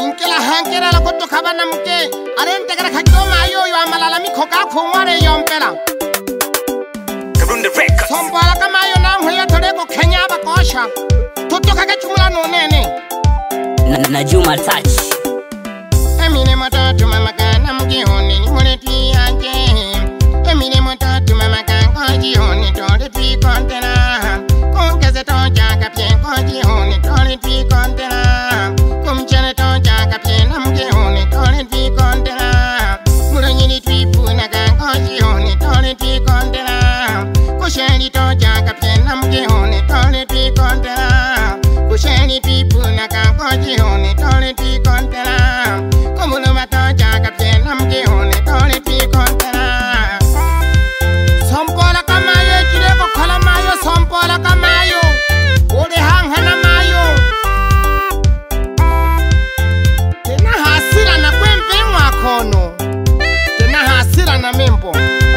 Inkela hankera la koto kabana mke. Arente kara kajoma ayo yo amalala mikoka kumware yompela. Sombala kama ayo na mhuyo toreko Kenya bakosha. Toto kake chumula no nene. Najuma touch. Emine matatu mama kana mgihoni ni mune tuianje. Emine matatu mama kana mgihoni tole tui kontena. Kongeze toja kapye mgihoni tole tui kontena. Kumchele toja kapye na mgihoni tole tui kontena. Muranyini tui puna kana mgihoni tole tui kontena. Kusheli toja kapye na mgihoni tole tui kontena. Kusheli tui puna kana mgihoni tole tui kontena. Kumulu matoja kapye na mgihoni tole tui kontena. Sompola kamayo jireko kola mayo sompola kamayo. Ode hanghana mayo. Tena hasira na kwembe mwakono. Tena hasira na membo.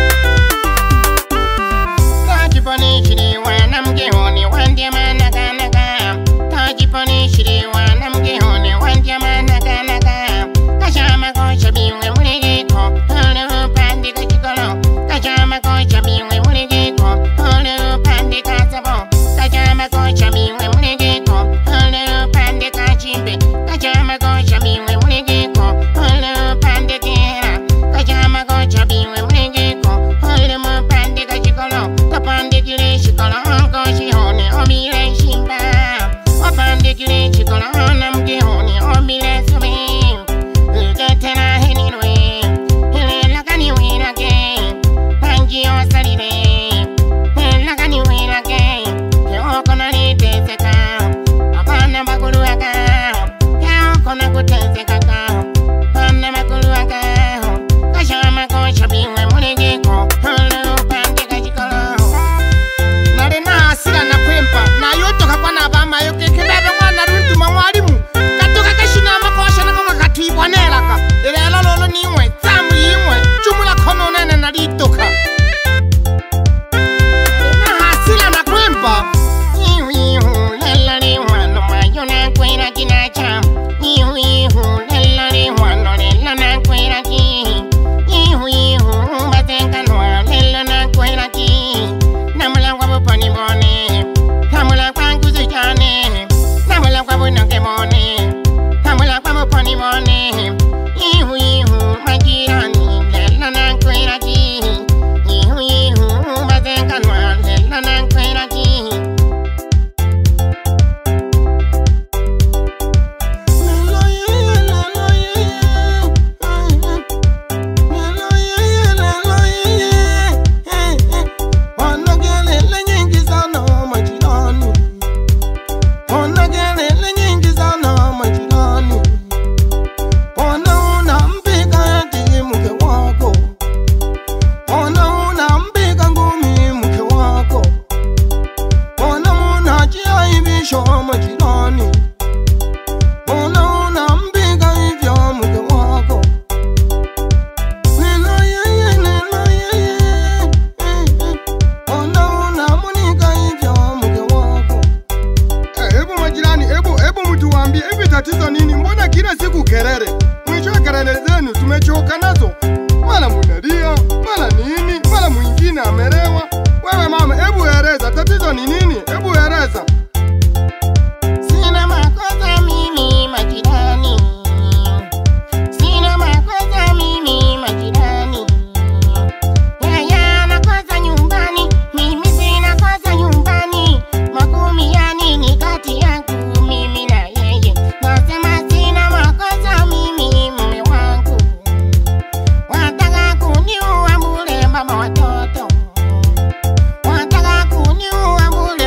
Tajiponi shiri wana mgihoni wandia manaka. Tajiponi shiri wana mgihoni wandia manaka. Kashama kosha biwe muligiko. Hulu pandi kachikolo. Kashama kosha biwe muligiko. Hulu pandi kasabo. Kashama kosha biwe muligiko. Hulu pandi kachimbe. Kashama kosha biwe muligiko. Hulu pandi kihera. Kashama kosha biwe muligiko. Hulu pandi kachikolo. Kapandi kile shikolo. Koshi hone omile shimba. Opandi kile shikolo. Hona mgihoni omile subi. Tena heninwe, hele lakani winake, pangi osalide, hele lakani winake, keo kona niteseka, apana bakuluaka, keo kona kuteseka ka, apana bakuluaka, kashama kosha biwe muligiko, hulu pande kachikolo. Nare na hasira na kwempa, na yoto kakwana abama yoke kebebe mwana rundu mawalimu, katoka kashina makosha na kama katuibwanelaka. Ilelo lolo niwe, tamu yimwe, chumula kono nene na litoka. Na hasila na kwempa. Ihu, lelo ni wano, mayo na kwera kinacha. Ihu, lelo ni wano, lelo na kwera ki. Ihu, batenka noa, lelo na kwera ki. Namula kwa buponi bone, namula kwa nguzi jane. Namula kwa bunoke bone, namula kwa buponi bone. Ihu, majirani, lela na kwera ki. Ihu, bazenga nwa, lela na kwera ki. Lelo ye, lelo ye. Lelo ye, lelo ye. Wanagelele nyingi sana majirani. Wanagelele nyingi sana majirani. Ona unampiga eti mke wako. Ona unampiga ngumi mke wako. Ona unajiaibisha majirani. Ona unampiga hivyo mke wako. Neno yeye, neno yeye. Ona unamunika hivyo mke wako. Hebu majirani, hebu mtu waambie hivi tatizo nini? Mbona kila siku kelele? Mwisho kelele zenu tumechoka nazo. Mara munalia, mara nini, mara mwingine amelewa. Wewe mama, hebu eleza tatizo ni nini? Hebu eleza. Sina makosa mimi majirani. Sina makosa mimi majirani. Yeye anakosa nyumbani, mimi sina kosa nyumbani. Makumi ya nini kati yangu mimi na yeye? Nasema sina makosa mimi mume wangu. Wataka kuniua bure mama watoto. Wataka kuniua bure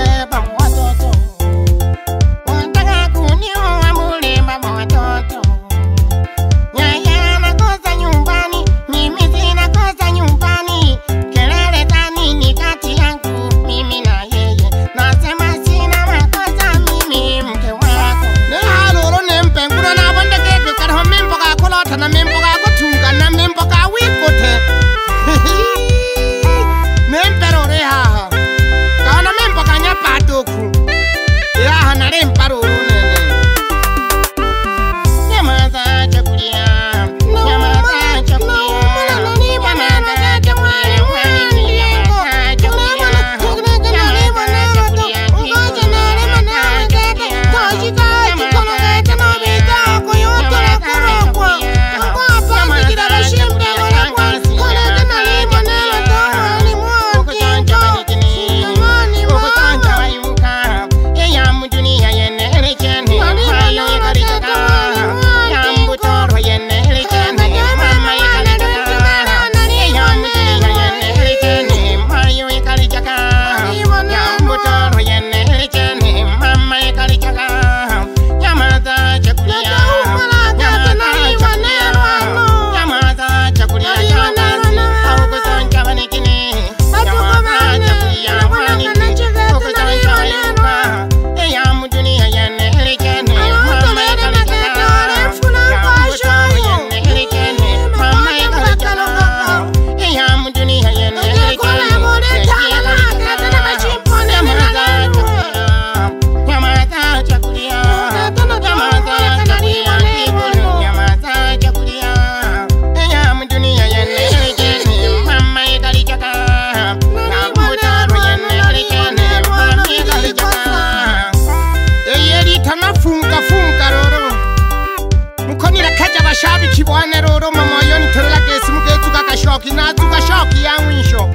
Chibwana roro mama yoni terela kesi muketu kakashoki na tukashoki ya mwisho.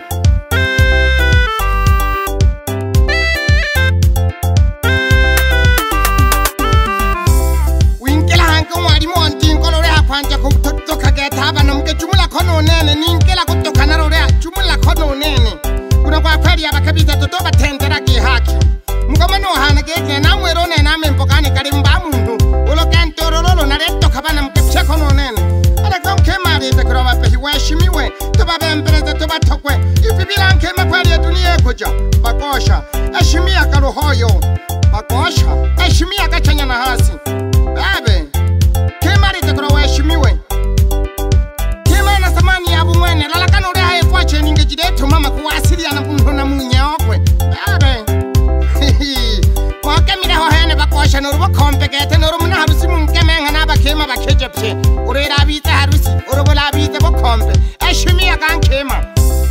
Winkela hanko wali monti nkolore hapanja kutoka getaba na mke chumula kono nene ninkela kutoka na rore chumula kono nene. Kuna kwa kweli abakabita totoba tendera ki haki. Mkomano hana gete na mwerone na mpokani kalimba mundu. Ulo kantorolo na reto kabana mkipche kono nene. Ala kama rete kuraba pehi weshimiwe. Toba bempereze toba tokwe. Ifibila nkema kweli ya dunia kuja. Bakosha. Eshimia karuhoyo. Bakosha. Eshimia kachanya na hasi. Babe. Kema rete kuraba weshimiwe. Kema na samani ya bumwene. Lalakano rea haifwache ningejideto mama kuwasili ya na munye okwe. Babe. Mwakemire hohene bakosha nurubo kompegete nurumuna harusi munkemenga n'abakema bakejepye. Urera abite harusi, urubola abite bokombe. Eshimiya kankema.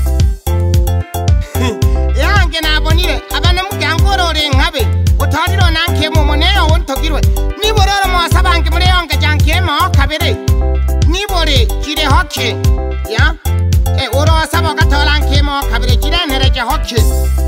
Yange nabonire abana mukangorore nkabe. Utariro nankema umuneyo wontogirwe. Nibororo mwasabange muri yonge jankema okabere. Nibore jire hoke. Ya? Oro asabo gatola nkema okabere jire nereje hoke.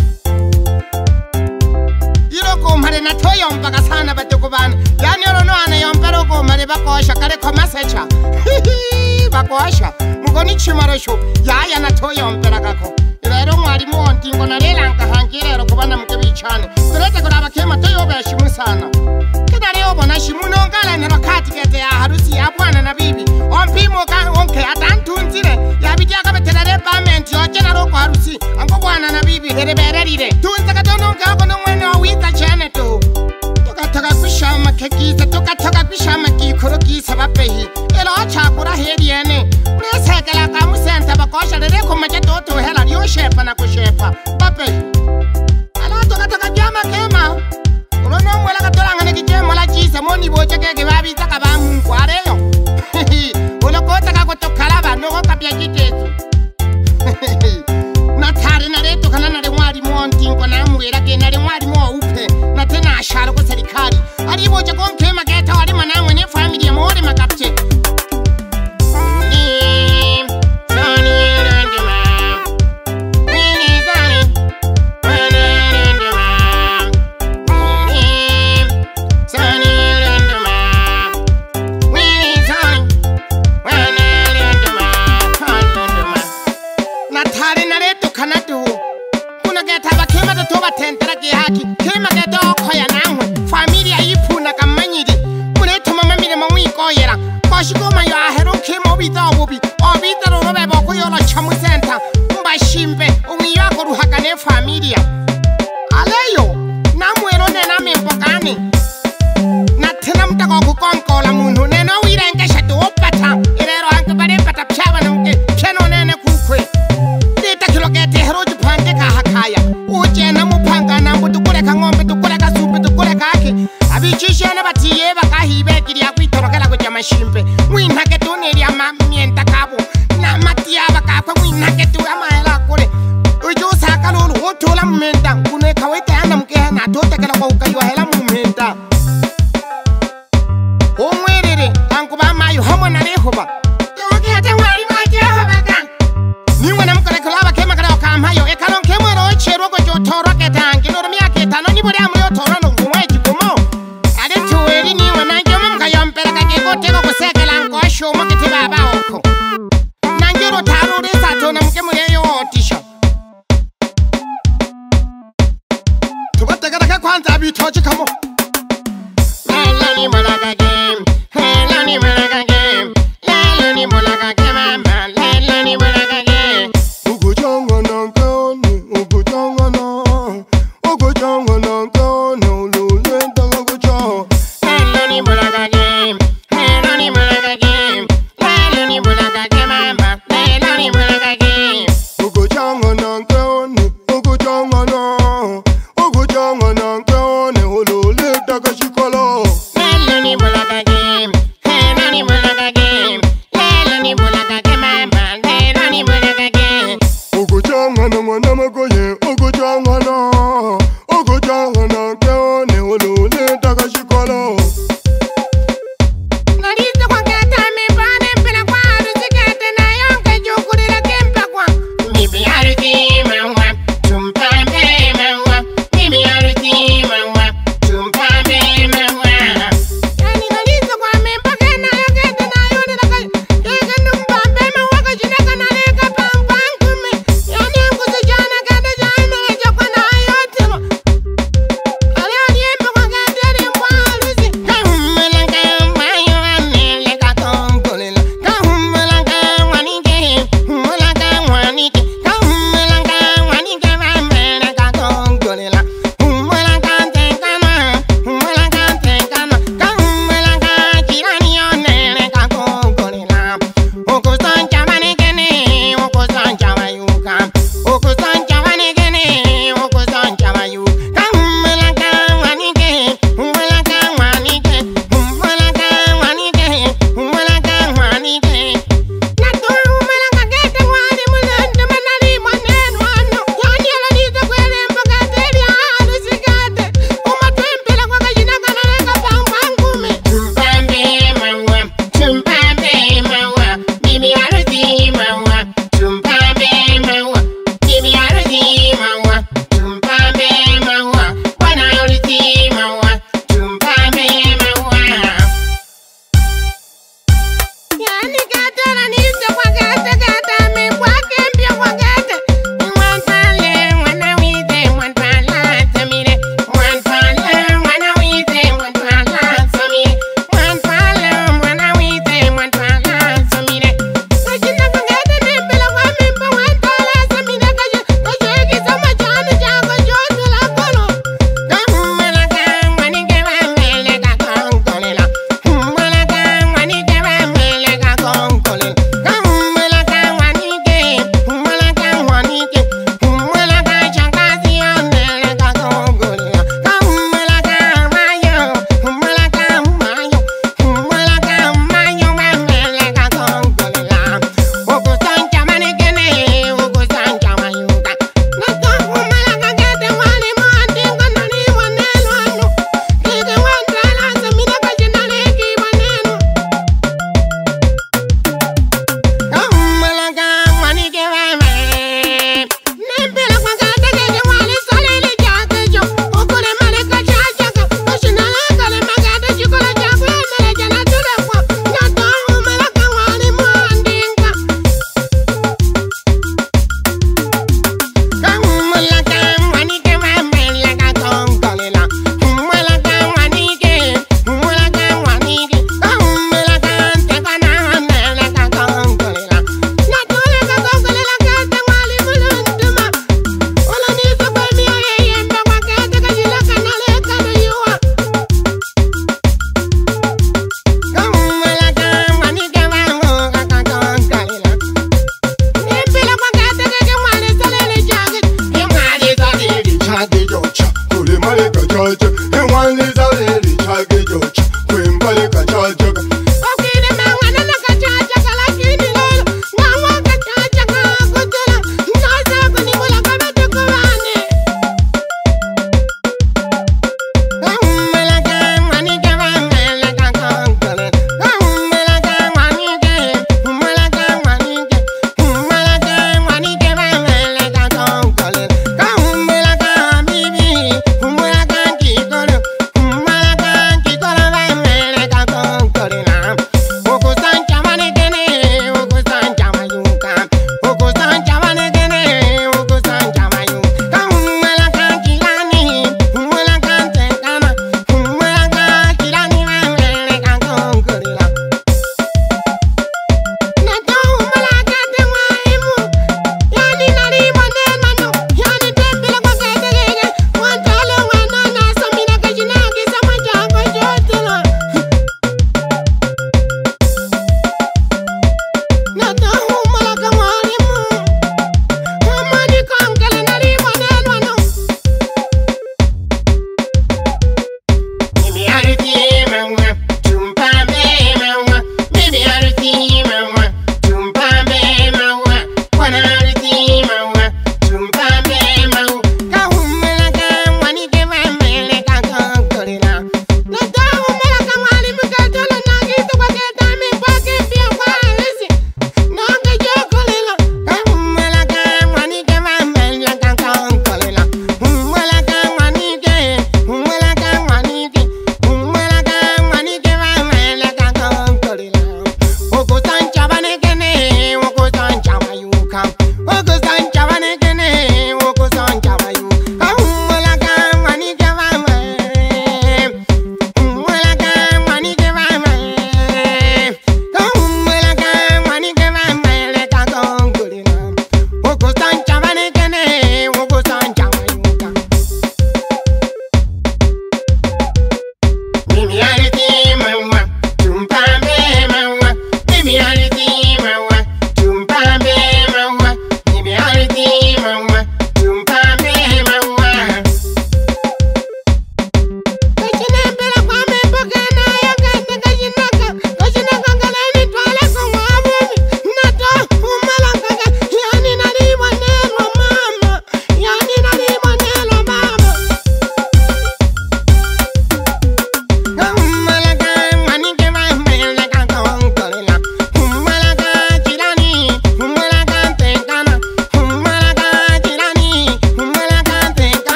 Kumare na toyo mpaka sana batukubana. Yani orono ana yompero kumare bakosha kare komasecha. Bakosha. Mugoni chimarosho. Yaya na toyo mpera kako. Ilero mwalimu ontingo na lela nkahangire kubana mkebichane. Turete kuraba kema toyo beshimu sana. Kida leo bona shimuno ngala nero kati kete ya harusi ya bwana na bibi. Ompimo ka onke atantunzire. Ya bijia kabetera repamenti ochena roko harusi. Ango bwana na bibi herebererire. Tunza katono ngako no mwene wika chene tu. Tukataka kushama kekiza tukataka kushama kikoro kisa bapehi. Elo chakura heri ene. Unesekela kamusenta bakosha lere kumaje toto hela liyo shepa na kushepa. Bapehi. Ala tukataka jama kema. Unono mwela katolanga nekijema la jisa moni boche keke babi taka ba mungu areyo. Ulokota kakotokalaba noko kapya jitetu. Natari na reto kana na remwari monti nko na mwera ke na remwari mo upe na tena ashara ko serikali ali boje ko nkema geta wali manamwe ne family ya more makapche Shikoma yo ahero kemo bita obi obita ro robe boko yo lo chamu center mbashimbe ungiyo ko ruhaka ne familia aleyo namwero ne na mimpokani na tena mtako ku konkola munhu ne no wirenge shatu opata irero hanke bare pata pchaba na mke cheno nene kukwe dita kilogete hero jupange ka hakaya uje na mupanga na mbutu kule ka ngombe tukule ka supe tukule ka ake abichishe na batiye bakahibe kiri akwitorokela ko jamashimbe mwina ketu neria mamienta kabo na matia bakakwa mwina ketu amahela kule ujo saka lolo otola mmenta kune kaweta ana mkeha na totekela kwa ukayo hela mmenta omwerere ankuba mayo homo na lehoba yoke hata wali maje habaka niwe na mkole kulaba kema kada okamayo ekalon kemero chero ko jotoro ketangi no mi aketano ni bori amyo toro no ngweji komo ade tuweri niwe na njomo mkayompera kakekoteko kusekela nkosho mokiti baba oko nangiro taro resa tona mke muyeyo otisha tubategera kwanza abitoche kamo la ni malaga game la ni malaga game la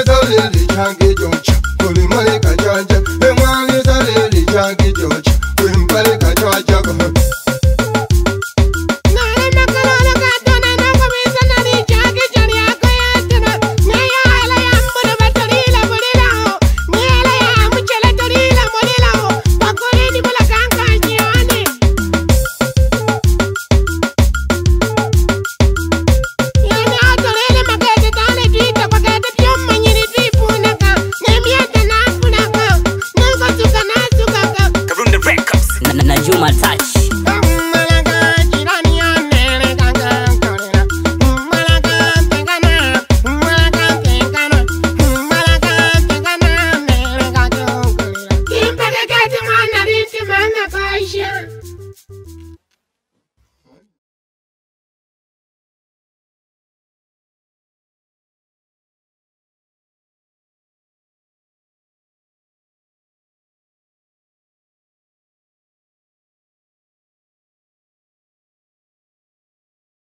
dole li change